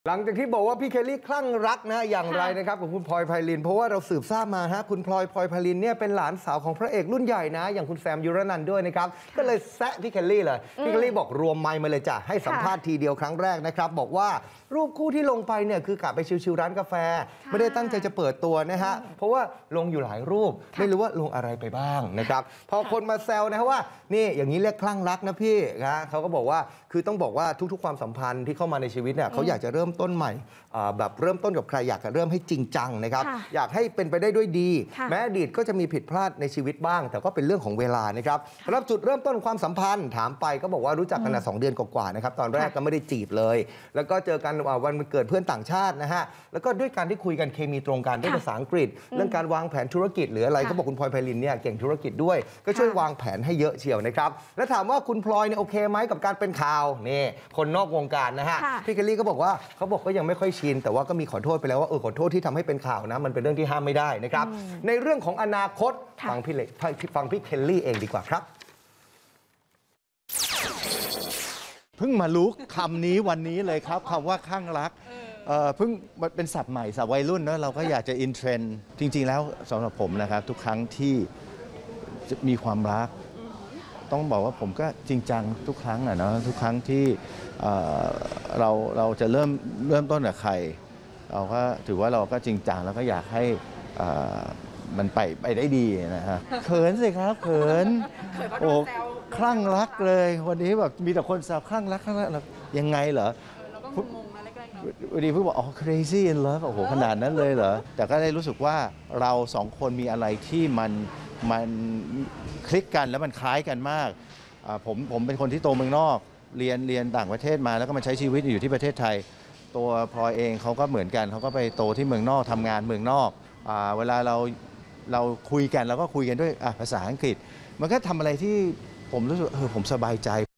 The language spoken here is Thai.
หลังจากที่บอกว่าพี่เคลลี่คลั่งรักนะอย่างไรนะครับกับคุณพลอยไพลินเพราะว่าเราสืบทราบมาฮะคุณพลอยไพลินเนี่ยเป็นหลานสาวของพระเอกรุ่นใหญ่นะอย่างคุณแซมยุรนันท์ด้วยนะครับก็เลยแซะพี่เคลลี่เลยพี่เคลลี่บอกรวมไมค์มาเลยจ้ะให้สัมภาษณ์ทีเดียวครั้งแรกนะครับบอกว่ารูปคู่ที่ลงไปเนี่ยคือกะไปชิวๆร้านกาแฟไม่ได้ตั้งใจจะเปิดตัวนะฮะเพราะว่าลงอยู่หลายรูปไม่รู้ว่าลงอะไรไปบ้างนะครับพอคนมาแซวนะว่านี่อย่างนี้เรียกคลั่งรักนะพี่นะเขาก็บอกว่าคือต้องบอกว่าทุกๆความสัมพันธ์ที่เข้ามาในชีวิตเนี่ยเขาอยากจะเริ่มต้นใหม่แบบเริ่มต้นกับใครอยากจะเริ่มให้จริงจังนะครับอยากให้เป็นไปได้ด้วยดีแม้อดีตก็จะมีผิดพลาดในชีวิตบ้าง แต่ก็เป็นเรื่องของเวลานะครับสำหรับจุดเริ่มต้นความสัมพันธ์ถามไปก็บอกว่ารู้จักกัน2 เดือนกว่าๆนะครับตอนแรกก็ไม่ได้จีบเลยแล้วก็เจอกันวันเกิดเพื่อนต่างชาตินะฮะแล้วก็ด้วยการที่คุยกันเคมีตรงกันด้วยภาษาอังกฤษเรื่องการวางแผนธุรกิจหรืออะไรเขาบอกคุณพลอยไพลินเนี่ยเก่งธุรกิจด้วยก็ช่วยวางแผนให้เยอะเชียวนะครับแล้วถามว่าคุณพลอยเนี่ยโอเคไหมกับการเป็นข่าวนี่คนนอกวงการนะฮะพี่เคลลี่ก็บอกว่าเขาบอกก็ยังไม่ค่อยชินแต่ว่าก็มีขอโทษไปแล้วว่าขอโทษที่ทำให้เป็นข่าวนะมันเป็นเรื่องที่ห้ามไม่ได้นะครับในเรื่องของอนาคตฟังพี่เคลลี่เองดีกว่าครับเพิ่งมารู้คำนี้วันนี้เลยครับคำว่าข้างรักเพิ่งเป็นศัพท์ใหม่ศัพท์วัยรุ่นนะเราก็อยากจะอินเทรนด์จริงๆแล้วสำหรับผมนะครับทุกครั้งที่มีความรักต้องบอกว่าผมก็จริงจังทุกครั้งนะเนาะทุกครั้งที่เราจะเริ่มต้นกับใครเราก็ถือว่าเราก็จริงจังแล้วก็อยากให้มันไปได้ดีนะฮะเขินสิครับเขินโอ้คลั่งรักเลยวันนี้แบบมีแต่คนแซวคลั่งรักยังไงเหรอเราก็งงนะแรกๆวันนี้เพิ่งบอกอ๋อ crazy in love โอ้โหขนาดนั้นเลยเหรอแต่ก็ได้รู้สึกว่าเราสองคนมีอะไรที่มันคลิกกันแล้วมันคล้ายกันมากผมเป็นคนที่โตเมืองนอกเรียนต่างประเทศมาแล้วก็มาใช้ชีวิตอยู่ที่ประเทศไทยตัวพลอยเองเขาก็เหมือนกันเขาก็ไปโตที่เมืองนอกทำงานเมืองนอกเวลาเราคุยกันเราก็คุยกันด้วยภาษาอังกฤษมันก็ทำอะไรที่ผมรู้สึกผมสบายใจ